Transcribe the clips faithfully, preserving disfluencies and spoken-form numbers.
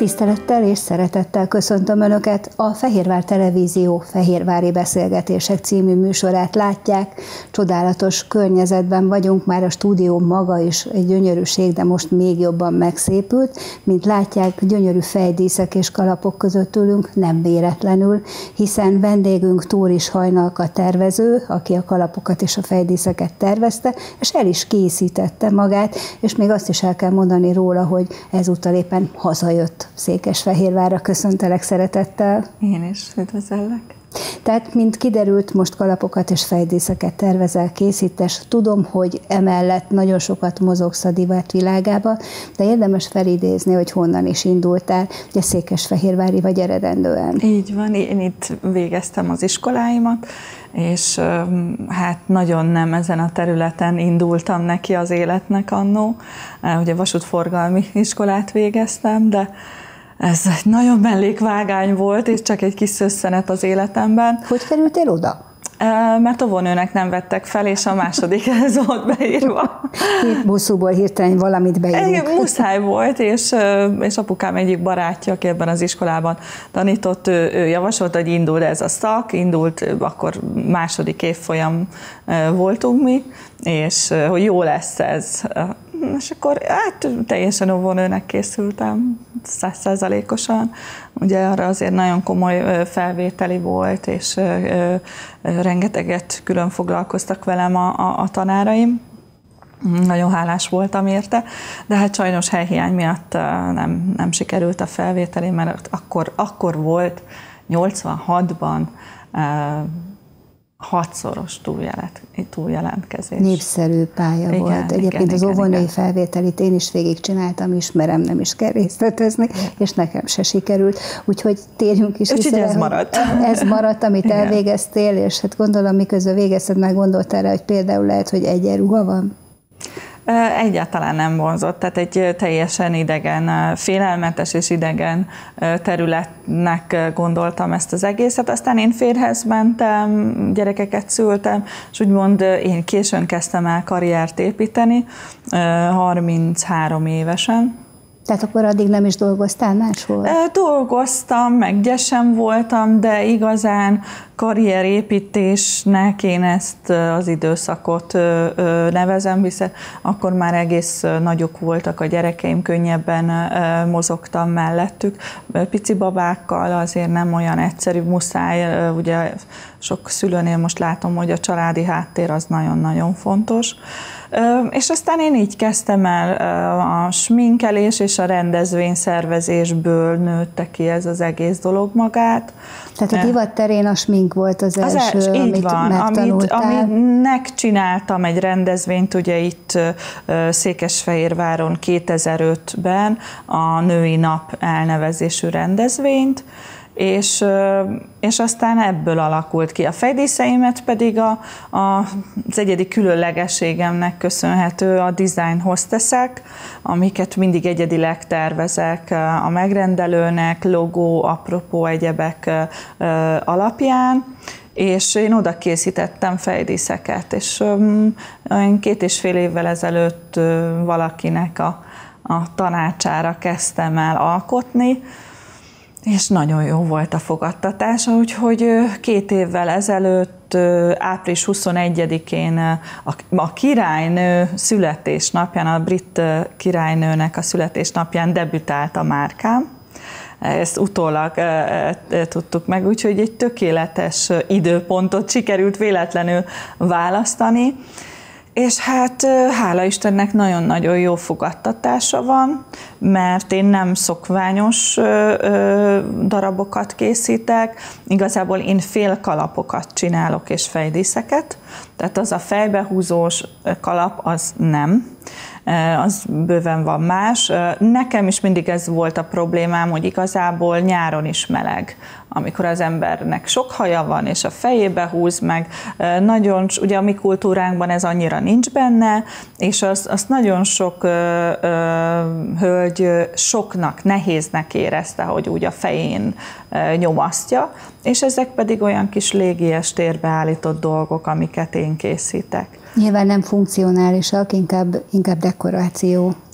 Tisztelettel és szeretettel köszöntöm Önöket, a Fehérvár Televízió Fehérvári Beszélgetések című műsorát látják. Csodálatos környezetben vagyunk, már a stúdió maga is egy gyönyörűség, de most még jobban megszépült. Mint látják, gyönyörű fejdíszek és kalapok között ülünk, nem véletlenül, hiszen vendégünk Tóris Hajnalka tervező, aki a kalapokat és a fejdíszeket tervezte, és el is készítette magát, és még azt is el kell mondani róla, hogy ezúttal éppen hazajött Székesfehérvárra. Köszöntelek szeretettel. Én is üdvözöllek. Tehát, mint kiderült, most kalapokat és fejdíszeket tervezel, készítes. Tudom, hogy emellett nagyon sokat mozogsz a divat világába, de érdemes felidézni, hogy honnan is indultál. Ugye székesfehérvári vagy eredendően. Így van, én itt végeztem az iskoláimat, és hát nagyon nem ezen a területen indultam neki az életnek annó. Ugye vasútforgalmi iskolát végeztem, de ez egy nagyon mellékvágány volt, és csak egy kis szösszenet az életemben. Hogy kerültél oda? Mert óvónőnek nem vettek fel, és a másodikhez volt beírva. Buszúból hirtelen valamit beírunk. Muszáj volt, és, és apukám egyik barátja, aki ebben az iskolában tanított, ő, ő javasolta, hogy indul ez a szak, indult, akkor második évfolyam voltunk mi, és hogy jó lesz ez. És akkor hát teljesen óvónőnek készültem, száz százalékosan. Ugye arra azért nagyon komoly felvételi volt, és rengeteget külön foglalkoztak velem a, a, a tanáraim. Nagyon hálás voltam érte, de hát sajnos helyhiány miatt nem, nem sikerült a felvételi, mert akkor, akkor volt nyolcvanhatban hatszoros túljelentkezés. Népszerű pálya igen, volt. Egyébként igen, az óvónői felvételit én is végigcsináltam, ismerem, nem is kell részletezni, és nekem se sikerült. Úgyhogy térjünk is vissza. Ez maradt. Ez maradt, amit igen. elvégeztél, és hát gondolom, miközben végezted, meg gondoltál rá, hogy például lehet, hogy egyenruha van? Egyáltalán nem vonzott, tehát egy teljesen idegen, félelmetes és idegen területnek gondoltam ezt az egészet. Aztán én férjhez mentem, gyerekeket szültem, és úgymond én későn kezdtem el karriert építeni, harminchárom évesen. Tehát akkor addig nem is dolgoztál máshol? Dolgoztam, meg gyesen voltam, de igazán karrierépítésnek én ezt az időszakot nevezem, hiszen akkor már egész nagyok voltak a gyerekeim, könnyebben mozogtam mellettük. Pici babákkal azért nem olyan egyszerű, muszáj, ugye sok szülőnél most látom, hogy a családi háttér az nagyon-nagyon fontos. És aztán én így kezdtem el a sminkelés és a rendezvényszervezésből nőtte ki ez az egész dolog magát. Tehát a divat terén a smink volt az, az első, els, amit van, megtanultál. Amit, aminek csináltam egy rendezvényt, ugye itt Székesfehérváron kétezer-ötben a Női Nap elnevezésű rendezvényt, És, és aztán ebből alakult ki. A fejdíszeimet pedig a, a, az egyedi különlegességemnek köszönhető a design hostessek, amiket mindig egyedileg tervezek a megrendelőnek, logó, apropó egyebek alapján, és én oda készítettem fejdíszeket, és um, két és fél évvel ezelőtt valakinek a, a tanácsára kezdtem el alkotni, és nagyon jó volt a fogadtatása, úgyhogy két évvel ezelőtt, április huszonegyedikén a, a királynő születésnapján, a brit királynőnek a születésnapján debütált a márkám. Ezt utólag e, e, tudtuk meg, úgyhogy egy tökéletes időpontot sikerült véletlenül választani. És hát hála Istennek nagyon-nagyon jó fogadtatása van, mert én nem szokványos darabokat készítek, igazából én félkalapokat csinálok és fejdíszeket, tehát az a fejbehúzós kalap az nem, az bőven van más. Nekem is mindig ez volt a problémám, hogy igazából nyáron is meleg, amikor az embernek sok haja van, és a fejébe húz meg. Nagyon, ugye a mi kultúránkban ez annyira nincs benne, és azt, azt nagyon sok ö, ö, hölgy soknak, nehéznek érezte, hogy úgy a fején ö, nyomasztja, és ezek pedig olyan kis légies térbe állított dolgok, amiket én készítek. Nyilván nem funkcionálisak, inkább, inkább dekoráció.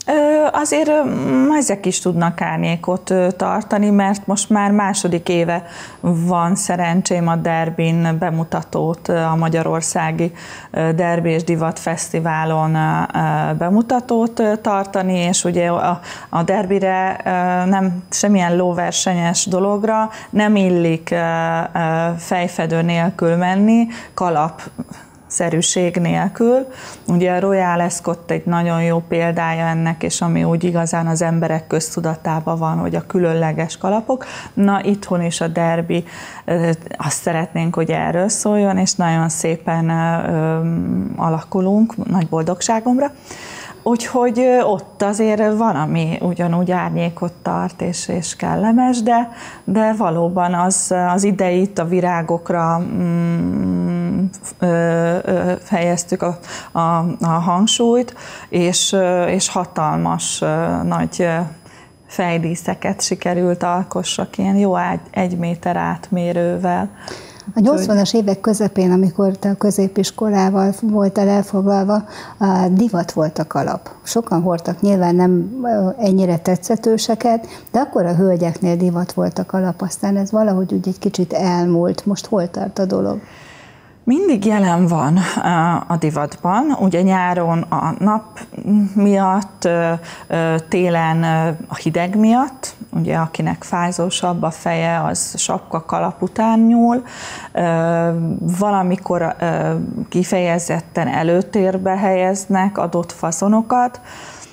Azért ezek is tudnak árnyékot tartani, mert most már második éve van szerencsém a Derbin bemutatót, a Magyarországi Derbi és Divat Fesztiválon bemutatót tartani, és ugye a, a derbire nem semmilyen lóversenyes dologra nem illik fejfedő nélkül menni, kalap szerűség nélkül. Ugye a Royal Ascot egy nagyon jó példája ennek, és ami úgy igazán az emberek köztudatában van, hogy a különleges kalapok. Na, itthon is a derbi, azt szeretnénk, hogy erről szóljon, és nagyon szépen alakulunk, nagy boldogságomra. Úgyhogy ott azért van, ami ugyanúgy árnyékot tart és, és kellemes, de, de valóban az, az ideit a virágokra mm, ö, ö, helyeztük a, a, a hangsúlyt, és, és hatalmas nagy fejdíszeket sikerült alkossak, ilyen jó egy méter átmérővel. A nyolcvanas évek közepén, amikor te a középiskolával voltál elfoglalva, a divat volt a kalap. Sokan hordtak, nyilván nem ennyire tetszetőseket, de akkor a hölgyeknél divat volt a kalap, aztán ez valahogy úgy egy kicsit elmúlt. Most hol tart a dolog? Mindig jelen van a divatban, ugye nyáron a nap miatt, télen a hideg miatt, ugye akinek fázósabb a feje, az sapka kalap után nyúl, valamikor kifejezetten előtérbe helyeznek adott faszonokat.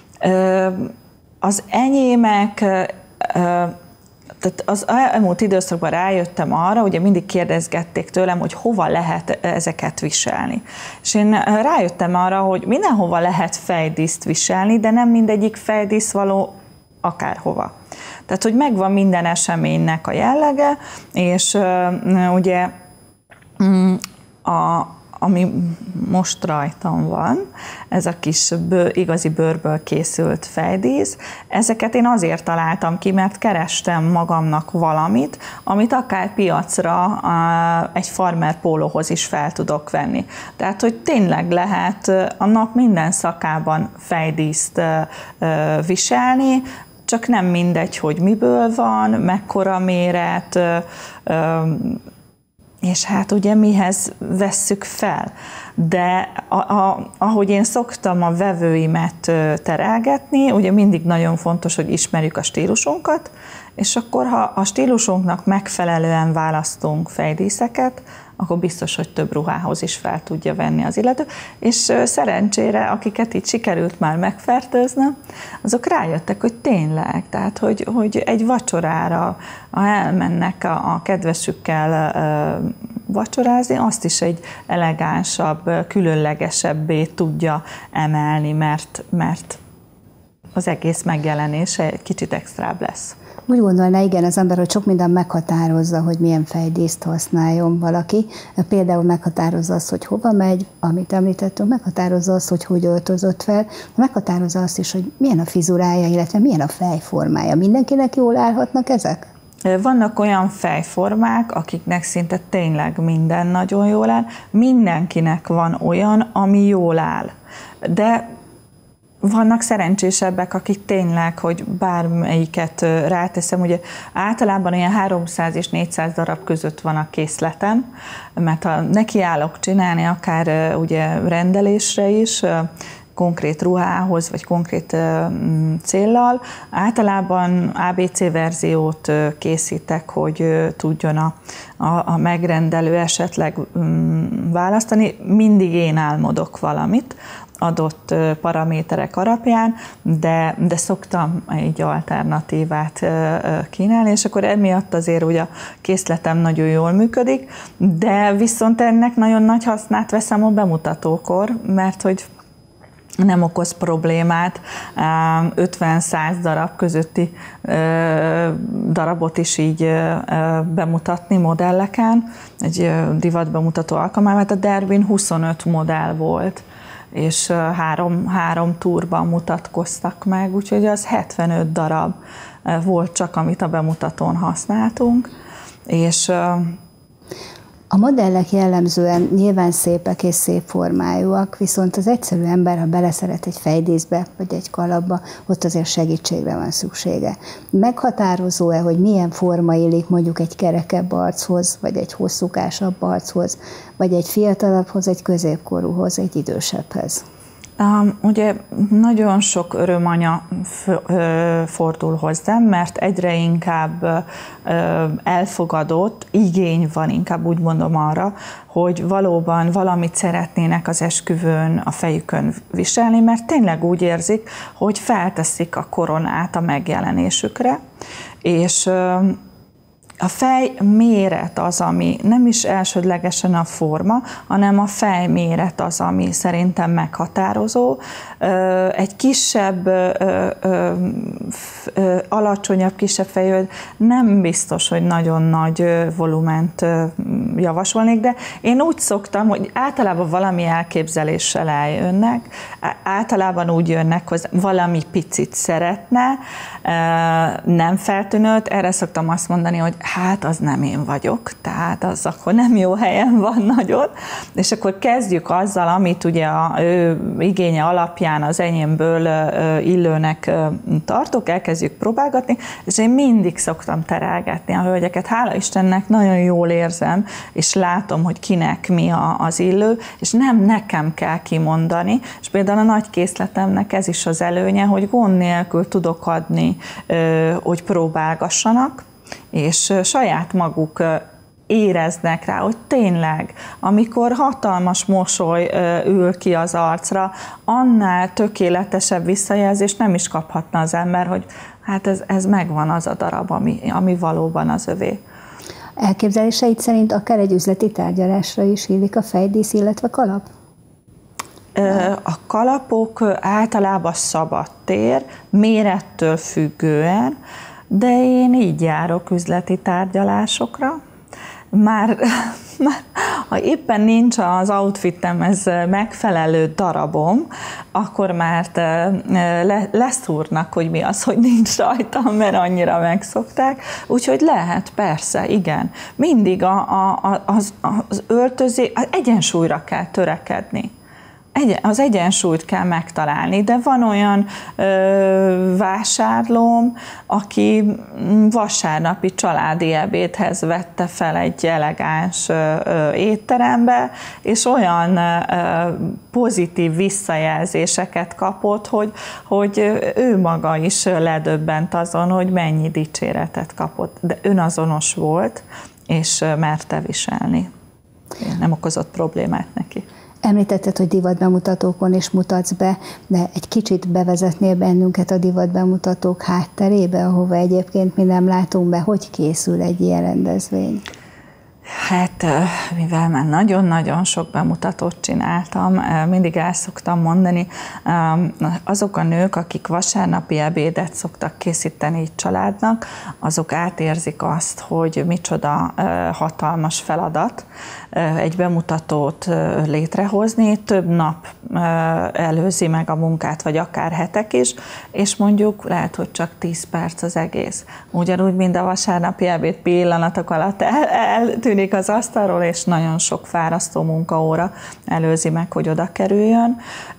Az enyémek, tehát az elmúlt időszakban rájöttem arra, ugye mindig kérdezgették tőlem, hogy hova lehet ezeket viselni. És én rájöttem arra, hogy mindenhova lehet fejdíszt viselni, de nem mindegyik fejdísz való akárhova. Tehát, hogy megvan minden eseménynek a jellege, és uh, ugye um, a ami most rajtam van, ez a kis bőr, igazi bőrből készült fejdísz. Ezeket én azért találtam ki, mert kerestem magamnak valamit, amit akár piacra egy farmer pólóhoz is fel tudok venni. Tehát, hogy tényleg lehet a nap minden szakában fejdíszt viselni, csak nem mindegy, hogy miből van, mekkora méret, és hát ugye mihez vesszük fel. De a, a, ahogy én szoktam a vevőimet terelgetni, ugye mindig nagyon fontos, hogy ismerjük a stílusunkat, és akkor ha a stílusunknak megfelelően választunk fejdíszeket, akkor biztos, hogy több ruhához is fel tudja venni az illető. És szerencsére, akiket itt sikerült már megfertőznöm, azok rájöttek, hogy tényleg, tehát hogy, hogy egy vacsorára, ha elmennek a, a kedvesükkel vacsorázni, azt is egy elegánsabb, különlegesebbé tudja emelni, mert, mert az egész megjelenése egy kicsit extrább lesz. Úgy gondolná, igen, az ember, hogy sok minden meghatározza, hogy milyen fejdíszt használjon valaki. Például meghatározza azt, hogy hova megy, amit említettünk, meghatározza azt, hogy hogy öltözött fel, meghatározza azt is, hogy milyen a fizurája, illetve milyen a fejformája. Mindenkinek jól állhatnak ezek? Vannak olyan fejformák, akiknek szinte tényleg minden nagyon jól áll, mindenkinek van olyan, ami jól áll. De vannak szerencsésebbek, akik tényleg, hogy bármelyiket ráteszem, ugye általában ilyen háromszáz és négyszáz darab között van a készletem, mert ha nekiállok csinálni, akár ugye rendelésre is, konkrét ruhához, vagy konkrét céllal, általában á bé cé verziót készítek, hogy tudjon a, a, a megrendelő esetleg választani. Mindig én álmodok valamit, adott paraméterek alapján, de, de szoktam egy alternatívát kínálni, és akkor emiatt azért ugye a készletem nagyon jól működik, de viszont ennek nagyon nagy hasznát veszem a bemutatókor, mert hogy nem okoz problémát ötven-száz darab közötti darabot is így bemutatni modelleken, egy divatbemutató alkalmával, a Derbin huszonöt modell volt, és három, három túrban mutatkoztak meg, úgyhogy az hetvenöt darab volt csak, amit a bemutatón használtunk, és A modellek jellemzően nyilván szépek és szép formájúak, viszont az egyszerű ember, ha beleszeret egy fejdíszbe vagy egy kalapba, ott azért segítségre van szüksége. Meghatározó-e, hogy milyen forma illik mondjuk egy kerekebb archoz, vagy egy hosszúkásabb archoz, vagy egy fiatalabbhoz, egy középkorúhoz, egy idősebbhez? Um, ugye nagyon sok örömanya fordul hozzám, mert egyre inkább uh, elfogadott igény van, inkább úgy mondom arra, hogy valóban valamit szeretnének az esküvőn a fejükön viselni, mert tényleg úgy érzik, hogy felteszik a koronát a megjelenésükre, és uh, a fej méret az, ami nem is elsődlegesen a forma, hanem a fej méret az, ami szerintem meghatározó. Egy kisebb, alacsonyabb, kisebb fejű nem biztos, hogy nagyon nagy volument javasolnék, de én úgy szoktam, hogy általában valami elképzeléssel eljönnek, általában úgy jönnek, hogy valami picit szeretne, nem feltűnőt, erre szoktam azt mondani, hogy hát az nem én vagyok, tehát az akkor nem jó helyen van nagyon, és akkor kezdjük azzal, amit ugye a ő igénye alapján az enyémből illőnek tartok, elkezdjük próbálgatni, és én mindig szoktam terelgetni a hölgyeket, hála Istennek nagyon jól érzem, és látom, hogy kinek mi az illő, és nem nekem kell kimondani, és például a nagy készletemnek ez is az előnye, hogy gond nélkül tudok adni, hogy próbálgassanak, és saját maguk éreznek rá, hogy tényleg, amikor hatalmas mosoly ül ki az arcra, annál tökéletesebb visszajelzést nem is kaphatna az ember, hogy hát ez, ez megvan az a darab, ami, ami valóban az övé. Elképzeléseid szerint akár egy üzleti tárgyalásra is illik a fejdísz, illetve kalap? A kalapok általában szabad tér, mérettől függően, de én így járok üzleti tárgyalásokra. Már, már ha éppen nincs az outfitemhez megfelelő darabom, akkor már le, leszúrnak, hogy mi az, hogy nincs rajtam, mert annyira megszokták. Úgyhogy lehet, persze, igen. Mindig a, a, az, az öltözé, az egyensúlyra kell törekedni. Az egyensúlyt kell megtalálni, de van olyan ö, vásárlóm, aki vasárnapi családi ebédhez vette fel egy elegáns ö, ö, étterembe, és olyan ö, pozitív visszajelzéseket kapott, hogy, hogy ő maga is ledöbbent azon, hogy mennyi dicséretet kapott, de önazonos volt, és merte viselni. Nem okozott problémát neki. Említetted, hogy divatbemutatókon is mutatsz be, de egy kicsit bevezetnél bennünket a divatbemutatók hátterébe, ahova egyébként mi nem látunk be, hogy készül egy ilyen rendezvény? Hát, mivel már nagyon-nagyon sok bemutatót csináltam, mindig el szoktam mondani, azok a nők, akik vasárnapi ebédet szoktak készíteni így családnak, azok átérzik azt, hogy micsoda hatalmas feladat egy bemutatót létrehozni, több nap előzi meg a munkát, vagy akár hetek is, és mondjuk lehet, hogy csak tíz perc az egész. Ugyanúgy, mint a vasárnapi ebéd pillanatok alatt el, eltűnik az asztalról, és nagyon sok fárasztó munkaóra előzi meg, hogy oda kerüljön.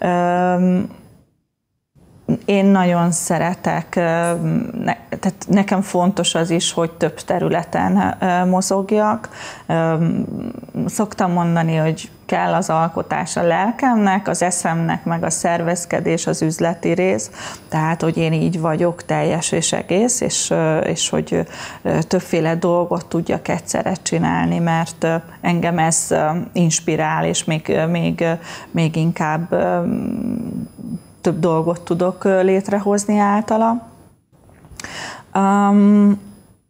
Én nagyon szeretek, tehát nekem fontos az is, hogy több területen mozogjak. Szoktam mondani, hogy kell az alkotás a lelkemnek, az eszemnek, meg a szervezkedés, az üzleti rész, tehát, hogy én így vagyok teljes és egész, és, és hogy többféle dolgot tudjak egyszerre csinálni, mert engem ez inspirál, és még, még, még inkább több dolgot tudok létrehozni általa. Um,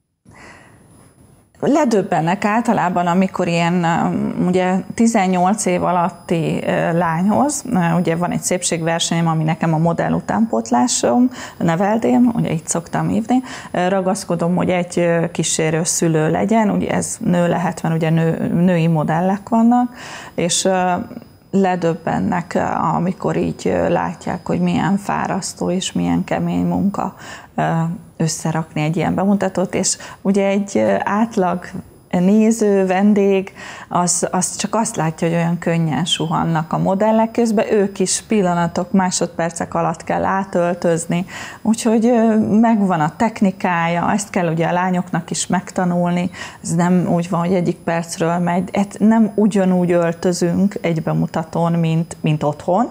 ledöbbennek általában, amikor ilyen ugye tizennyolc év alatti lányhoz, ugye van egy szépségversenyem, ami nekem a modell utánpótlásom, neveldém, ugye így szoktam hívni, ragaszkodom, hogy egy kísérő szülő legyen, ugye ez nő lehet, mert ugye nő, női modellek vannak, és ledöbbennek, amikor így látják, hogy milyen fárasztó és milyen kemény munka összerakni egy ilyen bemutatót, és ugye egy átlag néző, vendég, az, az csak azt látja, hogy olyan könnyen suhannak a modellek, közben ők is pillanatok, másodpercek alatt kell átöltözni, úgyhogy megvan a technikája, ezt kell ugye a lányoknak is megtanulni, ez nem úgy van, hogy egyik percről megy, nem ugyanúgy öltözünk egy bemutatón, mint, mint otthon,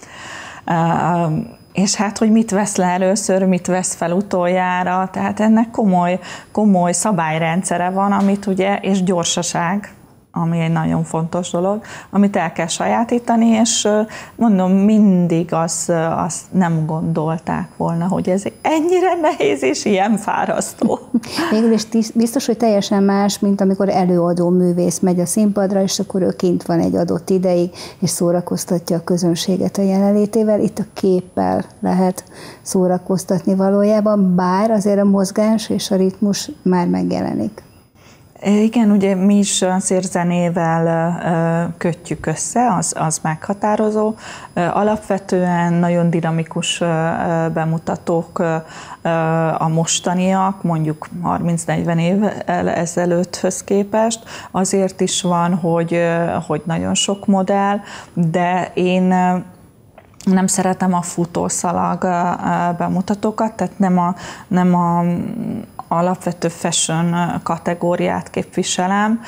és hát, hogy mit vesz le először, mit vesz fel utoljára, tehát ennek komoly, komoly szabályrendszere van, amit ugye, és gyorsaság, ami egy nagyon fontos dolog, amit el kell sajátítani, és mondom, mindig azt az nem gondolták volna, hogy ez ennyire nehéz és ilyen fárasztó. Végül is biztos, hogy teljesen más, mint amikor előadó művész megy a színpadra, és akkor ő kint van egy adott ideig, és szórakoztatja a közönséget a jelenlétével. Itt a képpel lehet szórakoztatni valójában, bár azért a mozgás és a ritmus már megjelenik. Igen, ugye mi is azért zenével kötjük össze, az, az meghatározó. Alapvetően nagyon dinamikus bemutatók a mostaniak, mondjuk harminc-negyven évvel ezelőtthöz képest. Azért is van, hogy, hogy nagyon sok modell, de én nem szeretem a futószalag bemutatókat, tehát nem a, nem a alapvető fashion kategóriát képviselem.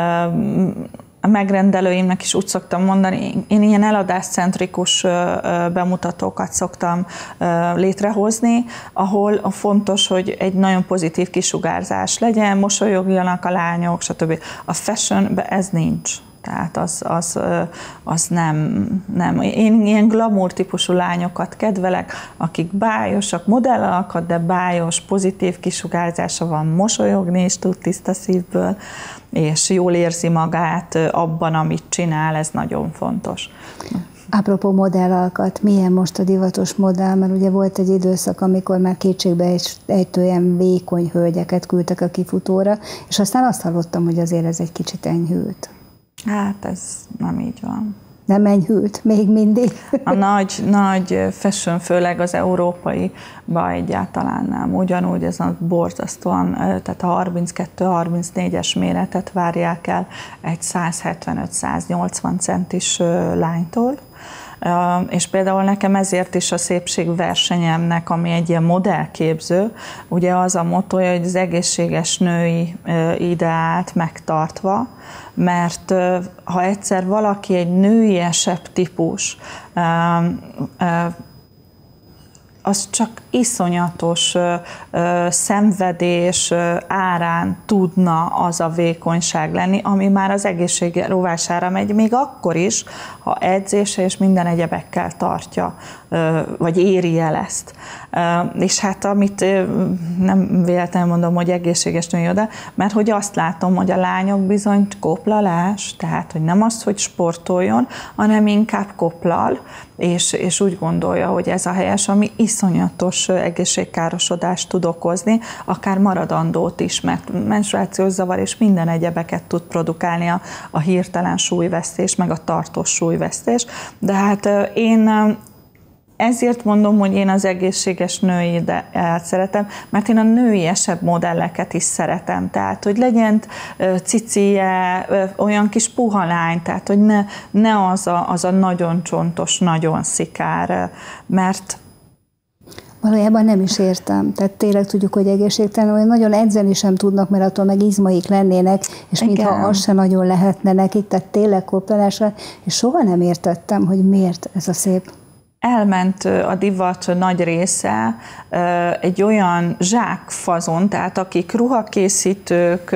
A megrendelőimnek is úgy szoktam mondani, én ilyen eladáscentrikus bemutatókat szoktam létrehozni, ahol a fontos, hogy egy nagyon pozitív kisugárzás legyen, mosolyogjanak a lányok, stb. A fashionben ez nincs. Tehát az, az, az nem, nem. Én ilyen glamour típusú lányokat kedvelek, akik bájosak, modellalakat, de bájos, pozitív kisugárzása van, mosolyogni is tud tiszta szívből, és jól érzi magát abban, amit csinál, ez nagyon fontos. Apropó modellalkat, milyen most a divatos modell, mert ugye volt egy időszak, amikor már kétségbe ejtő ilyen vékony hölgyeket küldtek a kifutóra, és aztán azt hallottam, hogy azért ez egy kicsit enyhült. Hát ez nem így van. Nem enyhült, még mindig. A nagy, nagy fashion, főleg az európaiba egyáltalán nem. Ugyanúgy ez a borzasztóan, tehát a harminckettő harmincnégyes méretet várják el egy száz hetvenöt száz nyolcvan centis lánytól. És például nekem ezért is a szépségversenyemnek, ami egy ilyen modellképző, ugye az a mottoja, hogy az egészséges női ideát megtartva, mert ha egyszer valaki egy nőiesebb típus, az csak iszonyatos ö, ö, szenvedés ö, árán tudna az a vékonyság lenni, ami már az egészség rovására megy, még akkor is, ha edzése és minden egyebekkel tartja, ö, vagy éri el ezt. Ö, és hát amit ö, nem véletlenül mondom, hogy egészséges női oda, mert hogy azt látom, hogy a lányok bizony koplalás, tehát hogy nem az, hogy sportoljon, hanem inkább koplal, és, és úgy gondolja, hogy ez a helyes, ami iszonyatos egészségkárosodást tud okozni, akár maradandót is, mert menstruációs zavar és minden egyebeket tud produkálni a, a hirtelen súlyvesztés, meg a tartós súlyvesztés. De hát én ezért mondom, hogy én az egészséges női ideát szeretem, mert én a nőiesebb modelleket is szeretem. Tehát, hogy legyen cicije, olyan kis puha lány, tehát, hogy ne, ne az, a, az a nagyon csontos, nagyon szikár, mert valójában nem is értem. Tehát tényleg tudjuk, hogy egészségtelen, hogy nagyon edzeni sem tudnak, mert attól meg izmaik lennének, és igen, mintha az se nagyon lehetne nekik, tehát tényleg koplalásra, és soha nem értettem, hogy miért ez a szép. Elment a divat nagy része egy olyan zsákfazon, tehát akik ruhakészítők,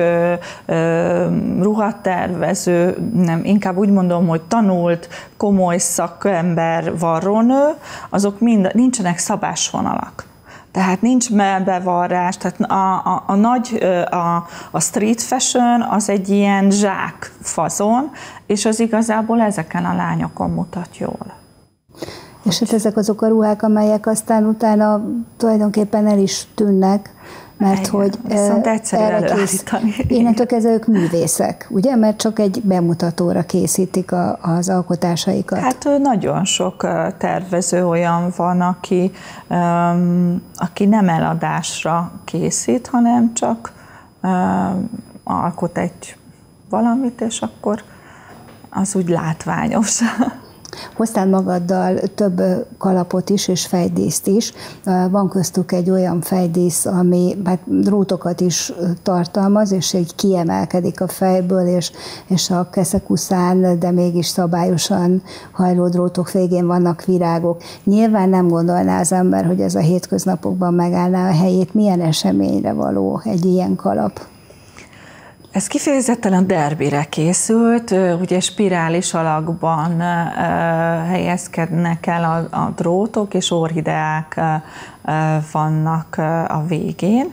ruhatervező, nem, inkább úgy mondom, hogy tanult, komoly szakember, varrónő, azok mind, nincsenek szabásvonalak. Tehát nincs bevarrás, tehát a, a, a nagy, a, a street fashion az egy ilyen zsákfazon, és az igazából ezeken a lányokon mutat jól. És hát ezek azok a ruhák, amelyek aztán utána tulajdonképpen el is tűnnek, mert igen, hogy viszont egyszerű előállítani. Innentől kezdve ők művészek, ugye? Mert csak egy bemutatóra készítik a, az alkotásaikat. Hát nagyon sok tervező olyan van, aki, um, aki nem eladásra készít, hanem csak um, alkot egy valamit, és akkor az úgy látványos. Hoztál magaddal több kalapot is, és fejdíszt is. Van köztük egy olyan fejdísz, ami hát drótokat is tartalmaz, és így kiemelkedik a fejből, és, és a keszekuszán, de mégis szabályosan hajló drótok végén vannak virágok. Nyilván nem gondolná az ember, hogy ez a hétköznapokban megállná a helyét. Milyen eseményre való egy ilyen kalap? Ez kifejezetten a derbire készült, ugye spirális alakban helyezkednek el a, a drótok, és orchideák vannak a végén.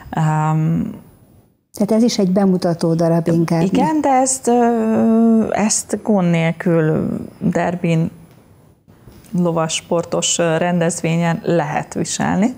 Tehát ez is egy bemutató darab inkább. Igen, de ezt, ezt gond nélkül derbin lovassportos rendezvényen lehet viselni.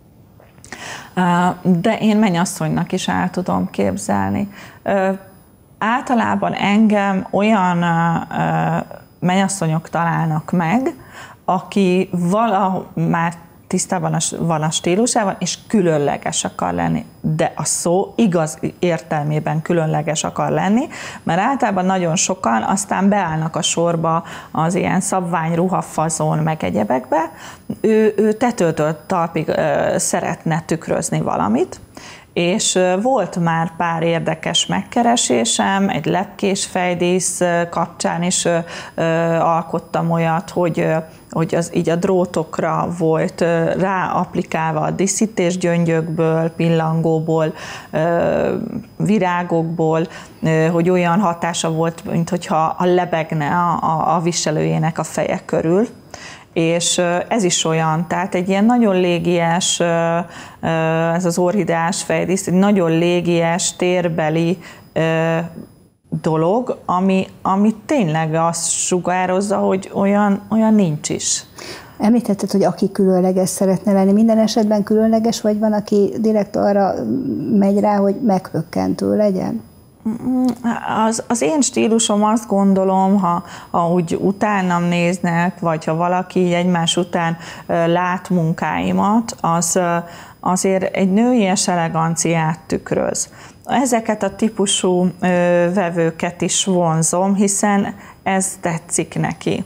De én mennyasszonynak is el tudom képzelni. Általában engem olyan mennyasszonyok találnak meg, aki vala már tisztában van a stílusában, és különleges akar lenni. De a szó igaz értelmében különleges akar lenni, mert általában nagyon sokan aztán beállnak a sorba az ilyen szabványruha, fazon, meg egyebekbe. Ő, ő tetőtől talpig ö, szeretne tükrözni valamit, és volt már pár érdekes megkeresésem, egy lepkés fejdísz kapcsán is ö, ö, alkottam olyat, hogy, ö, hogy az így a drótokra volt ö, ráaplikálva a díszítésgyöngyökből, pillangóból, ö, virágokból, ö, hogy olyan hatása volt, minthogyha lebegne a, a, a viselőjének a feje körül. És ez is olyan, tehát egy ilyen nagyon légies, ez az orchideás fejdísz, egy nagyon légies, térbeli dolog, ami, ami tényleg azt sugározza, hogy olyan, olyan nincs is. Említetted, hogy aki különleges szeretne lenni. Minden esetben különleges, vagy van, aki direkt arra megy rá, hogy meghökkentő legyen? Az, az én stílusom, azt gondolom, ha, ha úgy utánam néznek, vagy ha valaki egymás után lát munkáimat, az azért egy nőies eleganciát tükröz. Ezeket a típusú vevőket is vonzom, hiszen ez tetszik neki.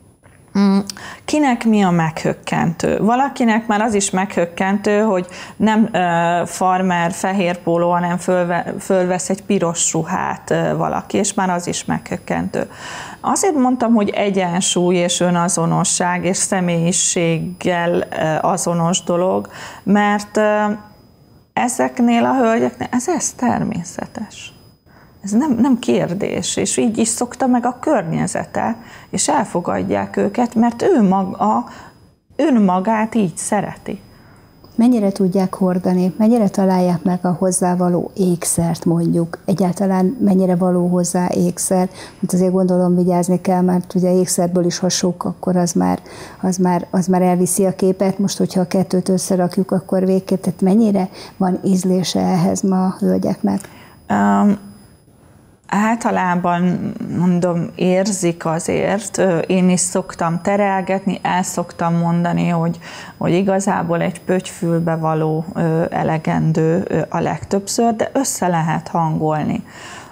Kinek mi a meghökkentő? Valakinek már az is meghökkentő, hogy nem farmer fehér póló, hanem fölve, fölvesz egy piros ruhát valaki, és már az is meghökkentő. Azért mondtam, hogy egyensúly és önazonosság és személyiséggel azonos dolog, mert ezeknél a hölgyeknél ez, ez természetes. Ez nem, nem kérdés, és így is szokta meg a környezete, és elfogadják őket, mert ő maga, önmagát így szereti. Mennyire tudják hordani, mennyire találják meg a hozzávaló ékszert mondjuk, egyáltalán mennyire való hozzá ékszer, mert azért gondolom vigyázni kell, mert ugye ékszerből is ha sok, akkor az már, az már, az már elviszi a képet, most hogyha a kettőt összerakjuk, akkor végképp, tehát mennyire van ízlése ehhez ma a hölgyeknek? Um, Általában, mondom, érzik azért, én is szoktam terelgetni, el szoktam mondani, hogy, hogy igazából egy pöttyfülbe való elegendő a legtöbbször, de össze lehet hangolni.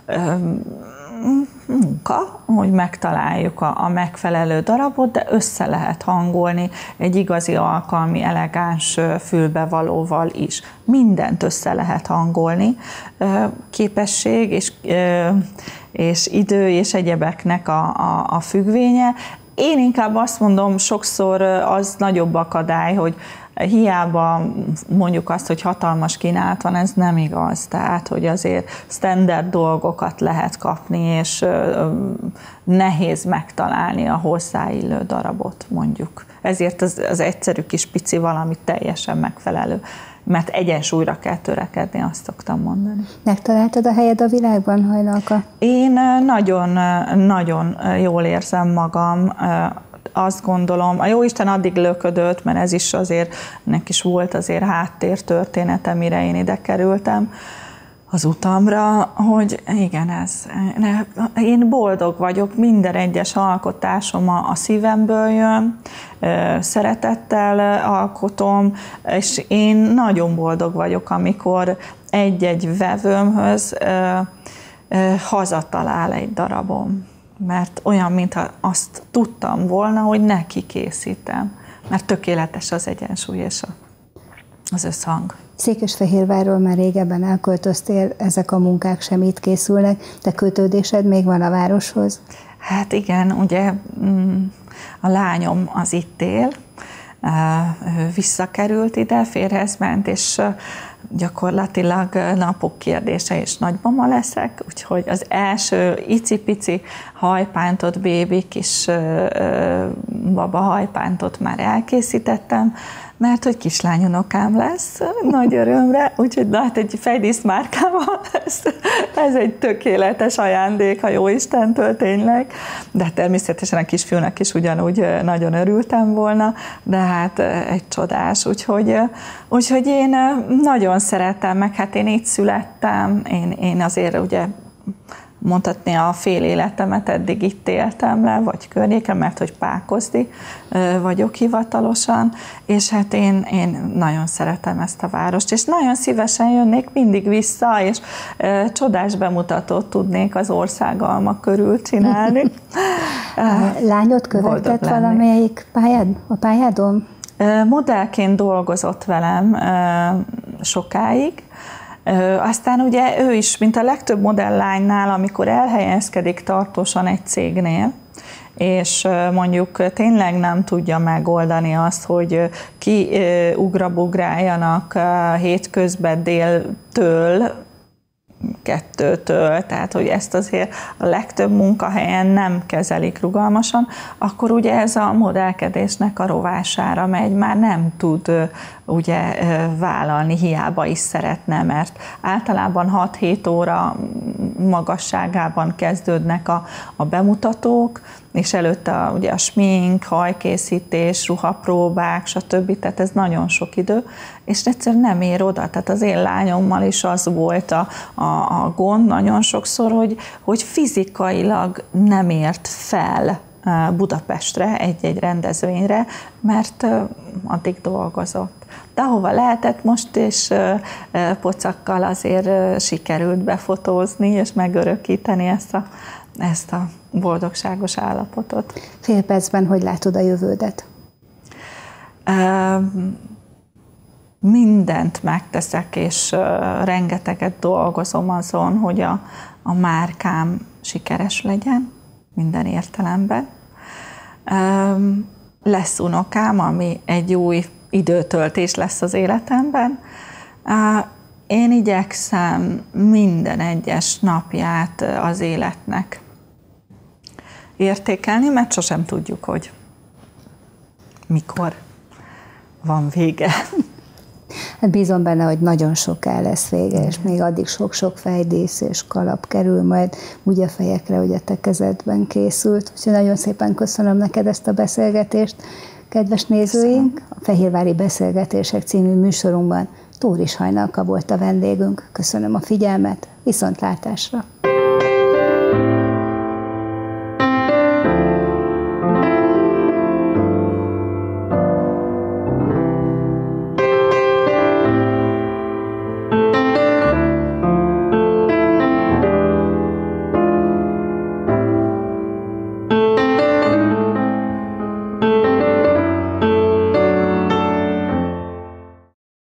Munka, hogy megtaláljuk a, a megfelelő darabot, de össze lehet hangolni egy igazi alkalmi, elegáns fülbevalóval is. Mindent össze lehet hangolni. Képesség és, és idő és egyebeknek a, a, a függvénye. Én inkább azt mondom, sokszor az nagyobb akadály, hogy hiába mondjuk azt, hogy hatalmas kínálat van, ez nem igaz. Tehát, hogy azért standard dolgokat lehet kapni, és nehéz megtalálni a hozzáillő darabot, mondjuk. Ezért az, az egyszerű kis pici valami teljesen megfelelő, mert egyensúlyra kell törekedni, azt szoktam mondani. Megtaláltad a helyed a világban, Hajnalka? Én nagyon-nagyon jól érzem magam, azt gondolom, a Jóisten addig löködött, mert ez is azért, nek is volt azért háttértörténete, mire én ide kerültem az utamra, hogy igen, ez, én boldog vagyok, minden egyes alkotásom a, a szívemből jön, szeretettel alkotom, és én nagyon boldog vagyok, amikor egy-egy vevőmhöz hazatalál egy darabom, mert olyan, mintha azt tudtam volna, hogy neki készítem, mert tökéletes az egyensúly és az összhang. Székesfehérvárról már régebben elköltöztél, ezek a munkák sem itt készülnek, de kötődésed még van a városhoz? Hát igen, ugye a lányom az itt él, visszakerült ide, férjhez ment, és gyakorlatilag napok kérdése, és nagymama leszek, úgyhogy az első icipici hajpántot, bébi kis baba hajpántot már elkészítettem, mert hogy kislányunokám lesz, nagy örömre, úgyhogy hát egy fejdíszmárkával ez, ez egy tökéletes ajándék a Jóistentől tényleg, de természetesen a kisfiúnak is ugyanúgy nagyon örültem volna, de hát egy csodás, úgyhogy, úgyhogy én nagyon szeretem, meg hát én itt születtem, én, én azért ugye mondhatni a fél életemet eddig itt éltem le, vagy környéken, mert hogy pákozdi vagyok hivatalosan, és hát én, én nagyon szeretem ezt a várost, és nagyon szívesen jönnék mindig vissza, és e, csodás bemutatót tudnék az országalma körül csinálni. Lányod követett valamelyik pályád, a pályádon? Modellként dolgozott velem sokáig. Aztán ugye ő is, mint a legtöbb modelllánynál, amikor elhelyezkedik tartósan egy cégnél, és mondjuk tényleg nem tudja megoldani azt, hogy ki ugrabugráljanak hétközben déltől, kettőtől, tehát hogy ezt azért a legtöbb munkahelyen nem kezelik rugalmasan, akkor ugye ez a modellkedésnek a rovására megy, már nem tud ugye vállalni, hiába is szeretne, mert általában hat-hét óra magasságában kezdődnek a, a bemutatók, és előtte a, ugye a smink, hajkészítés, ruhapróbák, stb. Tehát ez nagyon sok idő, és egyszerűen nem ér oda. Tehát az én lányommal is az volt a, a, a gond nagyon sokszor, hogy, hogy fizikailag nem ért fel Budapestre, egy-egy rendezvényre, mert addig dolgozott. De ahova lehetett most, és pocakkal azért sikerült befotózni, és megörökíteni ezt a, ezt a boldogságos állapotot. Fél percben hogy látod a jövődet? Mindent megteszek, és rengeteget dolgozom azon, hogy a, a márkám sikeres legyen, minden értelemben. Lesz unokám, ami egy új időtöltés lesz az életemben. Én igyekszem minden egyes napját az életnek értékelni, mert sosem tudjuk, hogy mikor van vége. Hát bízom benne, hogy nagyon soká lesz vége, és még addig sok-sok fejdísz és kalap kerül majd úgy a fejekre, hogy a te kezedben készült. Úgyhogy nagyon szépen köszönöm neked ezt a beszélgetést. Kedves nézőink, a Fehérvári Beszélgetések című műsorunkban Tóris Hajnalka volt a vendégünk. Köszönöm a figyelmet, viszontlátásra!